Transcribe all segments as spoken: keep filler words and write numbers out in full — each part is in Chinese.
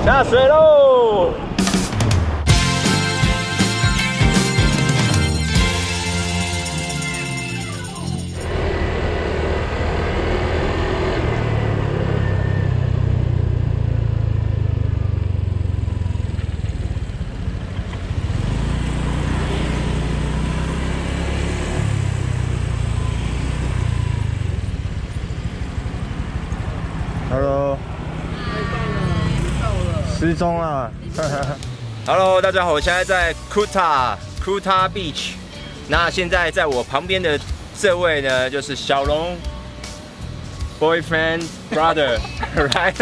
下水喽！ Hello， 失踪了。 Hello， 大家好，我现在在 Kuta Kuta Beach。那现在在我旁边的这位呢，就是小龙 boyfriend brother， right？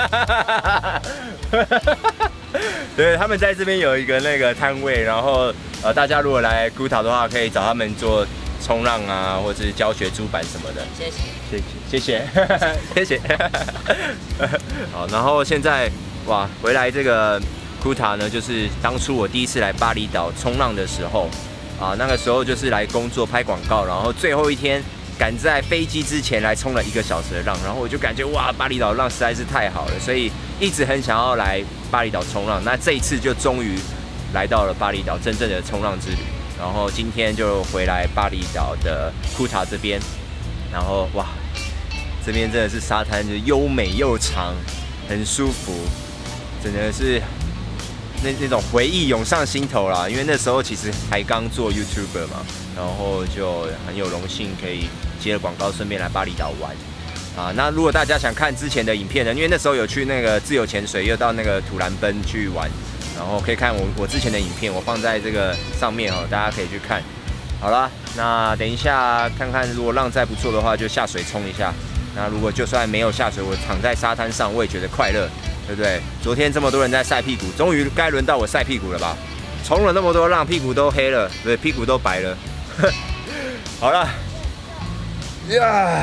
对，他们在这边有一个那个摊位，然后呃，大家如果来 Kuta 的话，可以找他们做冲浪啊，或者是教学租板什么的。 谢谢。 谢谢，谢谢，谢谢。好，然后现在哇，回来这个库塔呢，就是当初我第一次来巴厘岛冲浪的时候啊，那个时候就是来工作拍广告，然后最后一天赶在飞机之前来冲了一个小时的浪，然后我就感觉哇，巴厘岛浪实在是太好了，所以一直很想要来巴厘岛冲浪。那这一次就终于来到了巴厘岛真正的冲浪之旅，然后今天就回来巴厘岛的库塔这边，然后哇。 这边真的是沙滩，就是优美又长，很舒服，真的是那那种回忆涌上心头啦。因为那时候其实还刚做 YouTuber 嘛，然后就很有荣幸可以接了广告，顺便来巴厘岛玩啊。那如果大家想看之前的影片呢，因为那时候有去那个自由潜水，又到那个土兰奔去玩，然后可以看我我之前的影片，我放在这个上面哦，大家可以去看。好啦，那等一下看看，如果浪再不错的话，就下水冲一下。 那如果就算没有下水，我躺在沙滩上，我也觉得快乐，对不对？昨天这么多人在晒屁股，终于该轮到我晒屁股了吧？冲了那么多浪，屁股都黑了，对，屁股都白了。好了，呀！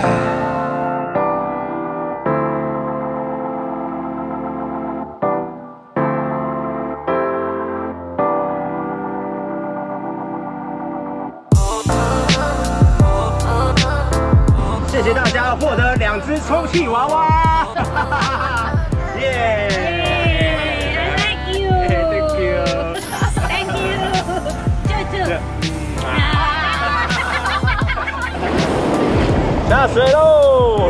谢谢大家获得两只充气娃娃，耶 ！Thank you. Thank you. Thank you. 舅舅。 下水喽！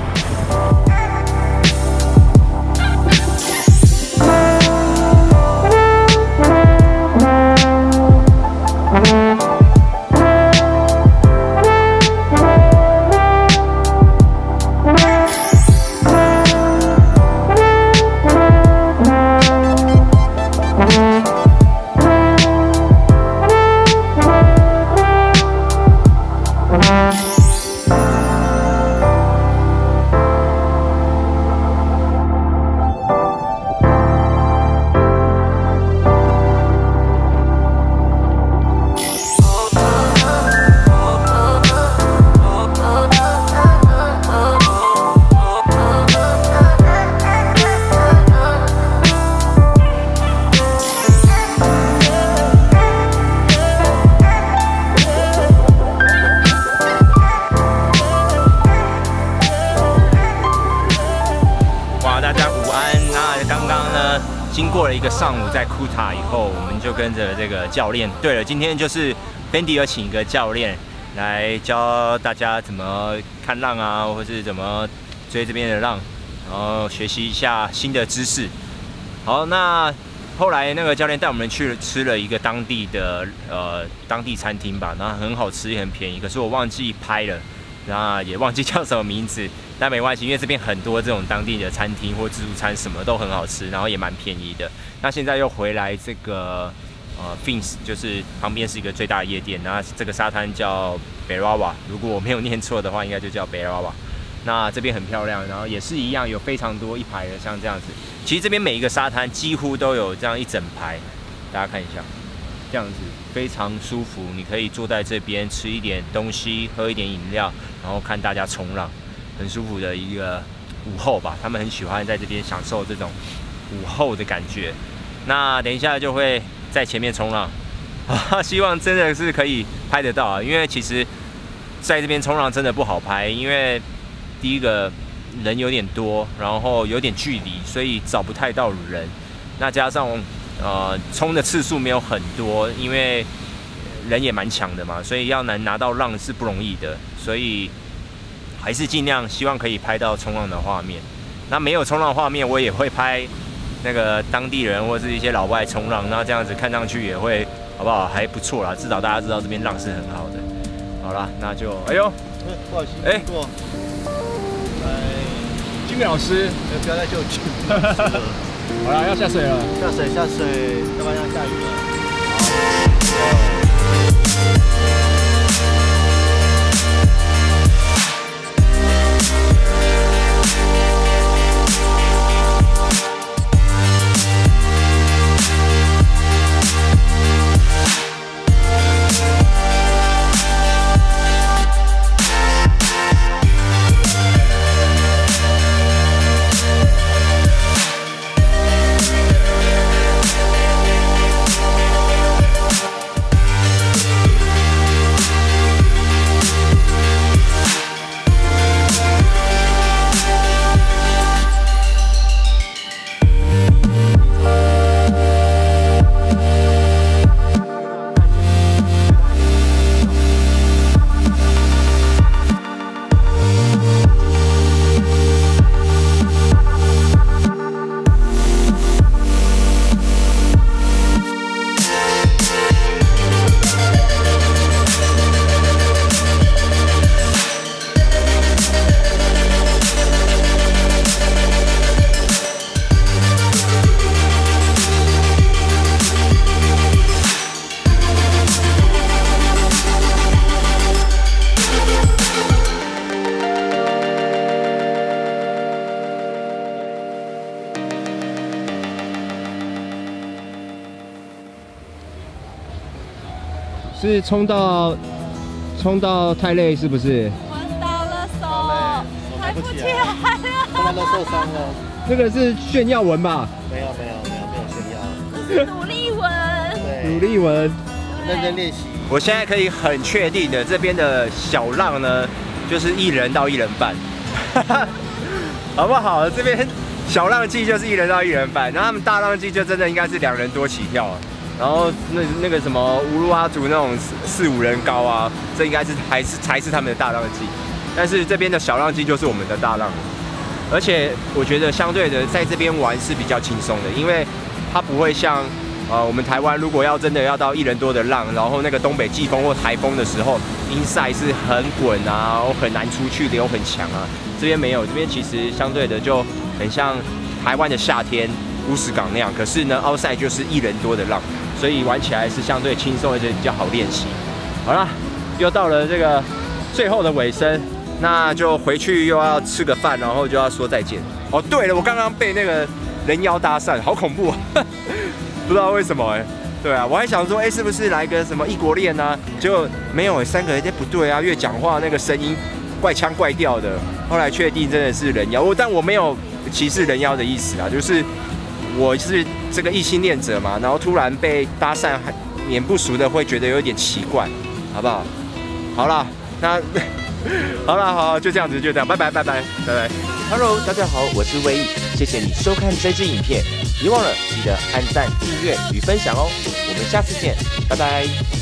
经过了一个上午在库塔以后，我们就跟着这个教练。对了，今天就是 Fendi 有请一个教练来教大家怎么看浪啊，或是怎么追这边的浪，然后学习一下新的知识。好，那后来那个教练带我们去吃了一个当地的呃当地餐厅吧，然后很好吃也很便宜，可是我忘记拍了，那也忘记叫什么名字。 但没关系，因为这边很多这种当地的餐厅或自助餐，什么都很好吃，然后也蛮便宜的。那现在又回来这个呃 Fins， 就是旁边是一个最大的夜店，那这个沙滩叫 Berawa， 如果我没有念错的话，应该就叫 Berawa。那这边很漂亮，然后也是一样有非常多一排的像这样子。其实这边每一个沙滩几乎都有这样一整排，大家看一下，这样子非常舒服。你可以坐在这边吃一点东西，喝一点饮料，然后看大家冲浪。 很舒服的一个午后吧，他们很喜欢在这边享受这种午后的感觉。那等一下就会在前面冲浪，希望真的是可以拍得到啊！因为其实在这边冲浪真的不好拍，因为第一个人有点多，然后有点距离，所以找不太到人。那加上呃冲的次数没有很多，因为人也蛮强的嘛，所以要能拿到浪是不容易的。所以还是尽量希望可以拍到冲浪的画面。那没有冲浪画面，我也会拍那个当地人或是一些老外冲浪，那这样子看上去也会好不好？还不错啦，至少大家知道这边浪是很好的。好啦，那就哎呦， 不好意思， 哎， 过，来， 金老师， 不要再救急。 好了，要下水了， 下水下水，要不然要下雨了。 是冲到冲到太累是不是？ 玩到了手，抬不起来了， 他们都受伤了。 那个是炫耀文吧？ 没有没有没有没有炫耀， 这是努力文。 对， 努力文， 认真练习。 我现在可以很确定的，这边的小浪呢，就是一人到一人半，好不好？这边小浪季就是一人到一人半，然后他们大浪季就真的应该是两人多起跳啊。然后那那个什么乌鲁阿族那种四四五人高啊，这应该是还是才是他们的大浪季，但是这边的小浪季就是我们的大浪，而且我觉得相对的在这边玩是比较轻松的，因为它不会像呃我们台湾如果要真的要到一人多的浪，然后那个东北季风或台风的时候 ，inside 是很滚啊，然后很难出去，流很强啊，这边没有，这边其实相对的就很像台湾的夏天乌石港那样，可是呢 outside 就是一人多的浪。所以玩起来是相对轻松，而且比较好练习。好了，又到了这个最后的尾声，那就回去又要吃个饭，然后就要说再见。哦，对了，我刚刚被那个人妖搭讪，好恐怖啊！不知道为什么哎、欸。对啊，我还想说，哎、欸，是不是来个什么异国恋啊？结果没有、欸，三个人家不对啊，越讲话那个声音怪腔怪调的。后来确定真的是人妖，我但我没有歧视人妖的意思啊，就是。我是这个异性恋者嘛，然后突然被搭讪，脸不熟的会觉得有点奇怪，好不好？好啦，那好啦，好，就这样子，就这样，拜拜，拜拜，拜拜。Hello， 大家好，我是威毅，谢谢你收看这支影片，别忘了记得按赞、订阅与分享哦。我们下次见，拜拜。